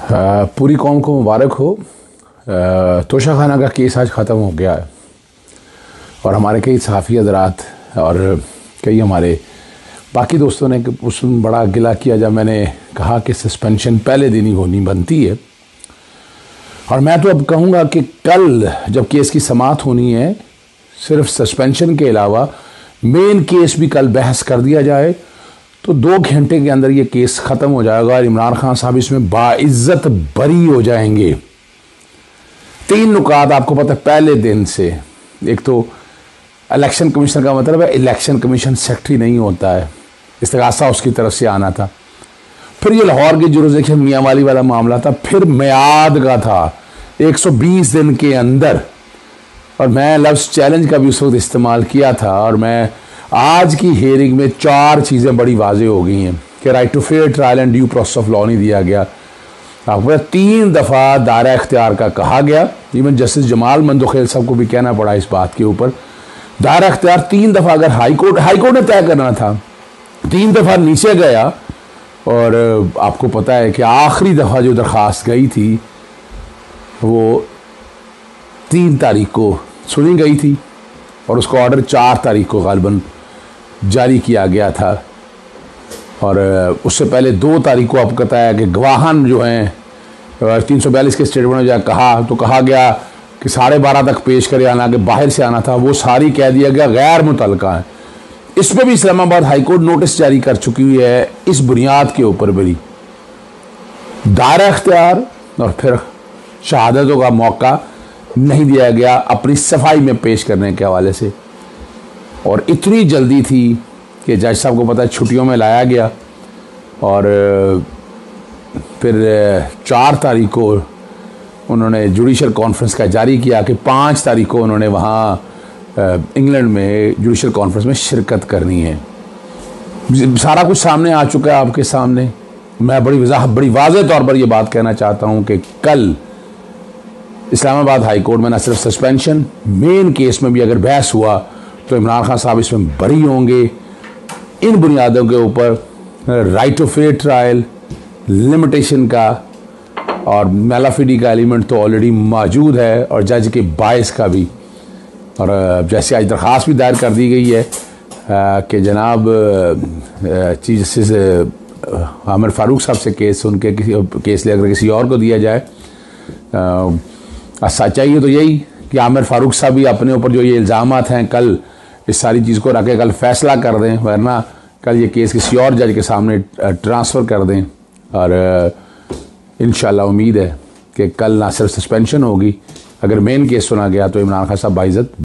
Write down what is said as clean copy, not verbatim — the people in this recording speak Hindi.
पूरी कौम को मुबारक हो। तोशा खाना का केस आज ख़त्म हो गया है और हमारे कई सहाफ़ी हज़रात और कई हमारे बाकी दोस्तों ने उसमें बड़ा गिला किया जब मैंने कहा कि सस्पेंशन पहले दिन ही होनी बनती है। और मैं तो अब कहूँगा कि कल जब केस की समाअत होनी है, सिर्फ सस्पेंशन के अलावा मेन केस भी कल बहस कर दिया जाए तो 2 घंटे के अंदर ये केस ख़त्म हो जाएगा और इमरान खान साहब इसमें बाइज्जत बरी हो जाएंगे। 3 नुकात आपको पता है पहले दिन से। एक तो इलेक्शन कमीशन का मतलब है इलेक्शन कमीशन सेक्रेटरी नहीं होता है, इस्तगासा उसकी तरफ से आना था। फिर ये लाहौर की जुरिसडिक्शन मियां वाली वाला मामला था, फिर मियाद का था 120 दिन के अंदर। और मैं लफ्ज़ चैलेंज का भी उस वक्त इस्तेमाल किया था। और मैं आज की हियरिंग में 4 चीज़ें बड़ी वाज़ेह हो गई हैं कि right to fair trial and due process of law नहीं दिया गया। आपको 3 दफ़ा दायरा इख्तियार का कहा गया। इवन जस्टिस जमाल मंदोखेल साहब को भी कहना पड़ा इस बात के ऊपर। दायरा इख्तियार 3 दफ़ा अगर हाईकोर्ट ने तय करना था, 3 दफ़ा नीचे गया। और आपको पता है कि आखिरी दफ़ा जो दरख्वास्त गई थी वो 3 तारीख को सुनी गई थी और उसका ऑर्डर 4 तारीख को गालिबन जारी किया गया था। और उससे पहले 2 तारीख को आपको पता है कि गवाहान जो हैं 342 के स्टेटमेंट में कहा गया कि 12:30 तक पेश करे आना, कि बाहर से आना था, वो सारी कह दिया गया गैर मुतल्लका है। इस पर भी इस्लामाबाद हाईकोर्ट नोटिस जारी कर चुकी हुई है। इस बुनियाद के ऊपर भी दायरा इख्तियार और फिर शहादतों का मौका नहीं दिया गया अपनी सफाई में पेश करने के हवाले से। और इतनी जल्दी थी कि जज साहब को पता है छुट्टियों में लाया गया। और फिर 4 तारीख को उन्होंने जुडिशल कॉन्फ्रेंस का जारी किया कि 5 तारीख को उन्होंने वहाँ इंग्लैंड में जुडिशल कॉन्फ्रेंस में शिरकत करनी है। सारा कुछ सामने आ चुका है आपके सामने। मैं बड़ी वाज़ेह तौर पर यह बात कहना चाहता हूँ कि कल इस्लामाबाद हाई कोर्ट में न सिर्फ सस्पेंशन, मेन केस में भी अगर बहस हुआ तो इमरान खान साहब इसमें बरी होंगे। इन बुनियादों के ऊपर right to fair trial, limitation का और मेलाफिडी का एलिमेंट तो ऑलरेडी मौजूद है और जज के बायस का भी। और जैसे आज दरख्वास्त भी दायर कर दी गई है कि जनाब चीफ जस्टिस आमिर फारूक साहब से उनके केस अगर किसी और को दिया जाए। सच्चाई है तो यही कि आमिर फारूक साहब भी अपने ऊपर जो ये इल्ज़ामात हैं कल इस सारी चीज़ को रख के कल फैसला कर दें, वरना कल ये केस किसी और जज के सामने ट्रांसफ़र कर दें। और इंशाल्लाह उम्मीद है कि कल ना सिर्फ सस्पेंशन होगी, अगर मेन केस सुना गया तो इमरान खान साहब बाइज्जत